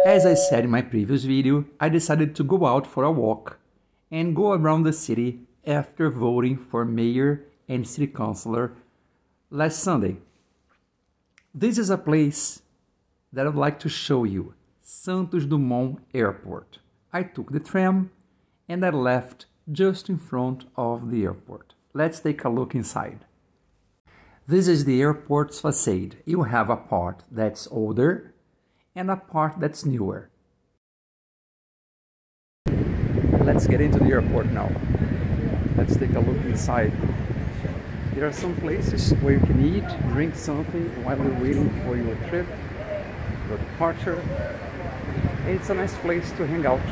As I said in my previous video, I decided to go out for a walk and go around the city after voting for mayor and city councilor last Sunday. This is a place that I'd like to show you, Santos Dumont Airport. I took the tram and I left just in front of the airport. Let's take a look inside. This is the airport's facade. You have a part that's older and a part that's newer. Let's get into the airport now. Let's take a look inside. There are some places where you can eat, drink something while you're waiting for your trip, your departure. It's a nice place to hang out.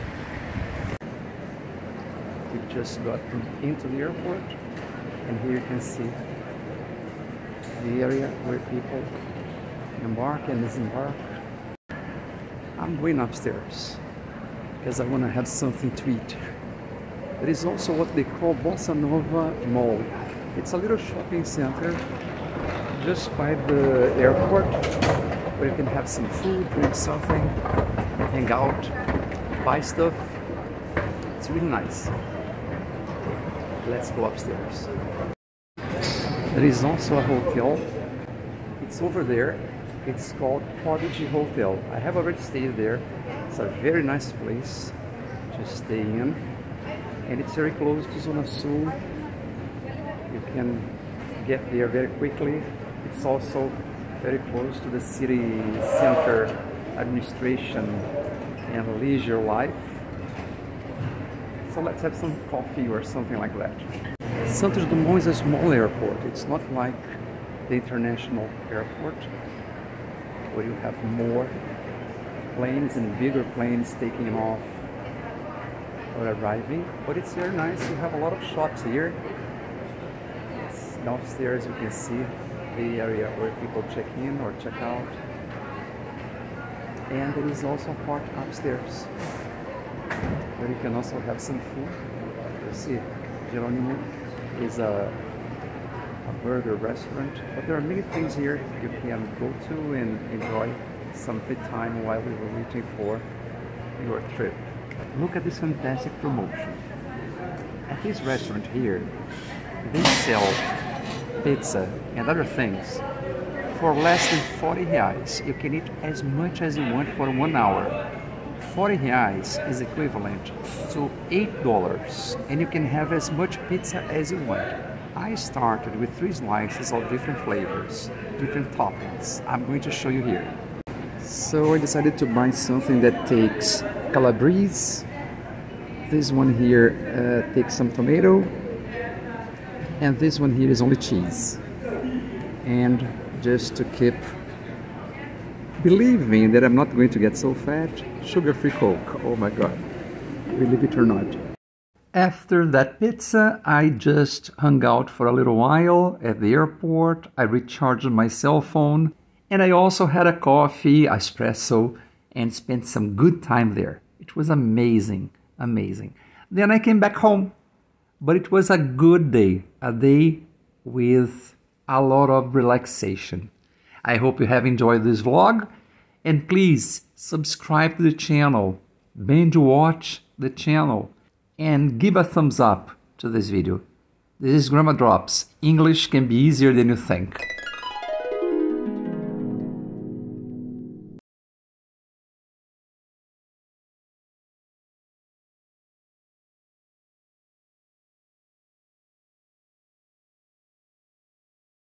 We just got into the airport and here you can see the area where people embark and disembark. I'm going upstairs because I want to have something to eat. There is also what they call Bossa Nova Mall. It's a little shopping center just by the airport where you can have some food, drink something, hang out, buy stuff. It's really nice. Let's go upstairs. There is also a hotel. It's over there. It's called Prodigy Hotel. I have already stayed there. It's a very nice place to stay in. And it's very close to Zona Sul. You can get there very quickly. It's also very close to the city center administration and leisure life. So let's have some coffee or something like that. Santos Dumont is a small airport. It's not like the international airport where you have more planes and bigger planes taking off or arriving, but it's very nice. You have a lot of shops here. Downstairs you can see the area where people check in or check out, and there is also a part upstairs where you can also have some food. You see, Geronimo is a burger restaurant, but there are many things here you can go to and enjoy some good time while we were waiting for your trip. Look at this fantastic promotion. At this restaurant here, they sell pizza and other things for less than 40 reais. You can eat as much as you want for 1 hour. 40 reais is equivalent to $8, and you can have as much pizza as you want. I started with 3 slices of different flavors, different toppings. I'm going to show you here. So I decided to buy something that takes calabrese. This one here takes some tomato, and this one here is only cheese. And just to keep believing that I'm not going to get so fat, sugar-free Coke. Oh my God, believe it or not. After that pizza, I just hung out for a little while at the airport. I recharged my cell phone, and I also had a coffee, espresso, and spent some good time there. It was amazing, amazing. Then I came back home, but it was a good day, a day with a lot of relaxation. I hope you have enjoyed this vlog, and please subscribe to the channel, binge watch the channel, and give a thumbs up to this video. This is Grandma Drops. English can be easier than you think.